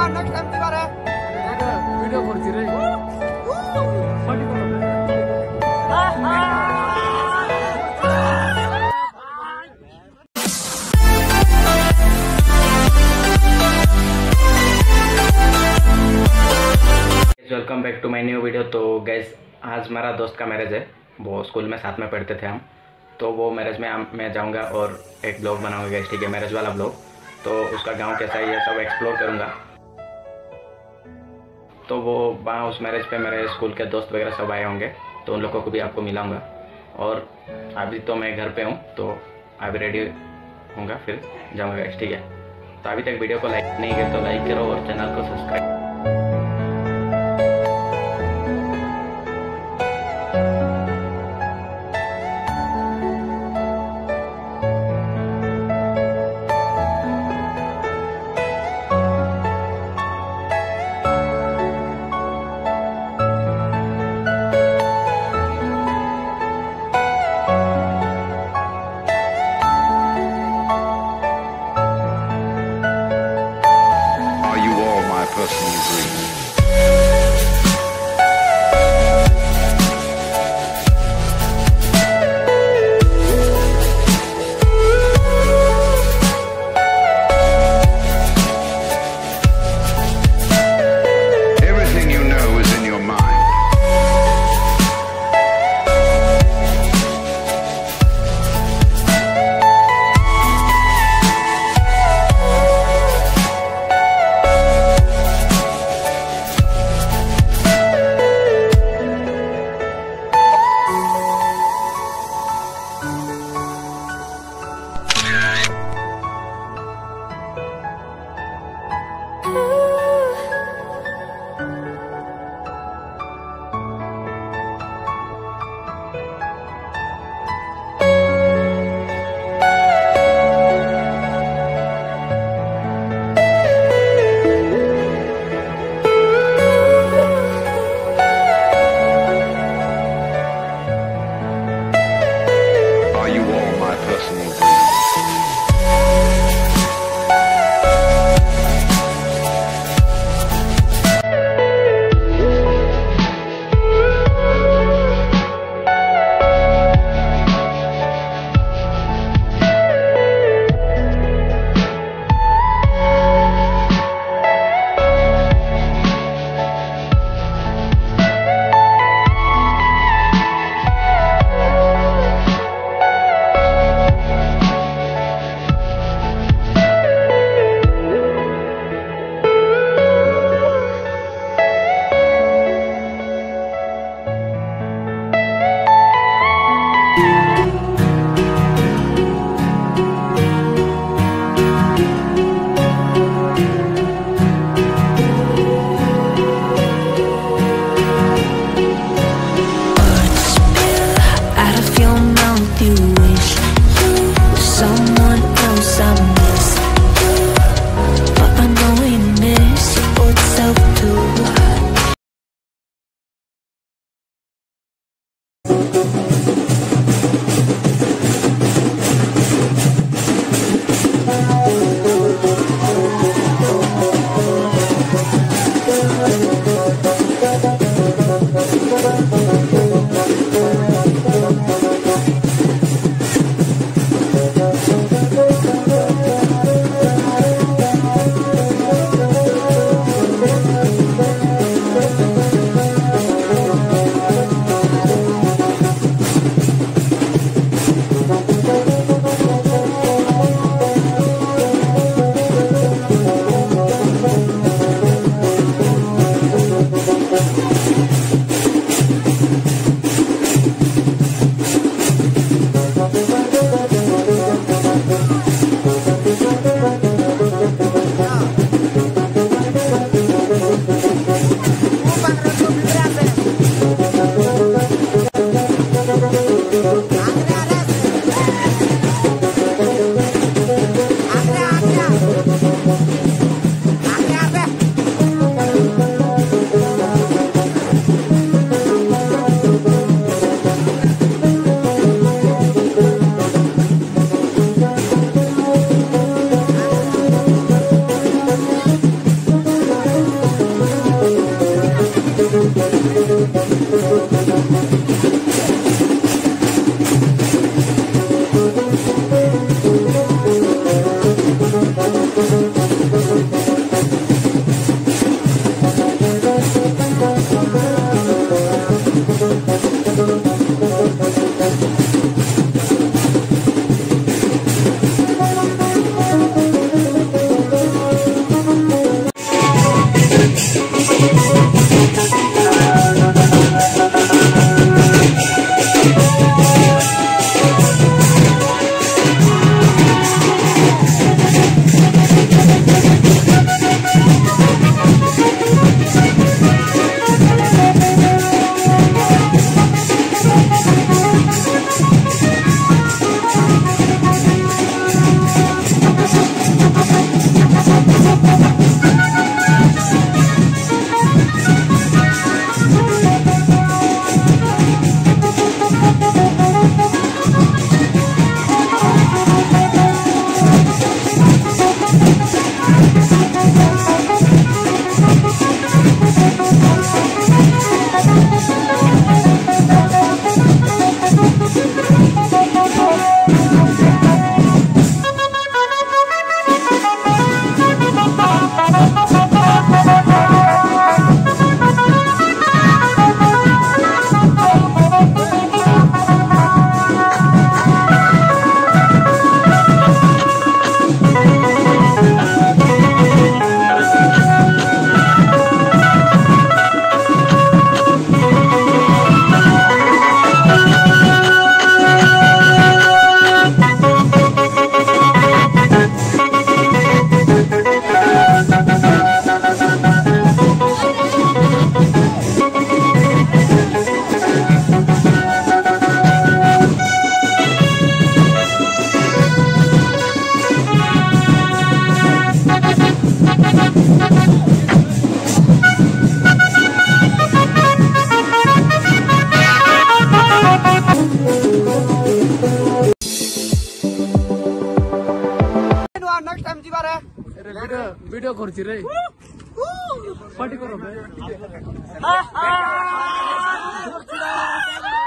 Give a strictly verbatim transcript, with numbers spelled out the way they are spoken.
Next time की बार है video कर दी रही welcome back to my new video. तो गैस आज मेरा दोस्त का मैरिज है, वो स्कूल में साथ में पढ़ते थे हम। तो वो मैरिज में मैं जाऊंगा और एक ब्लॉग बनाऊंगा गैस, ठीक है, मैरिज वाला ब्लॉग। तो उसका गांव कैसा है ये सब एक्सप्लोर करूंगा। तो वो वहाँ उस मैरिज पे मेरे स्कूल के दोस्त वगैरह सब आए होंगे, तो उन लोगों को भी आपको मिलाऊंगा। और अभी तो मैं घर पे हूँ, तो अभी रेडी होऊंगा, फिर जाऊँगा गैस, ठीक है। तो अभी तक वीडियो को लाइक नहीं किया तो लाइक करो और चैनल को subscribe. Personal dream. Everything you know is in your mind. বারে ভিডিও ভিডিও করছি রে পার্টি করো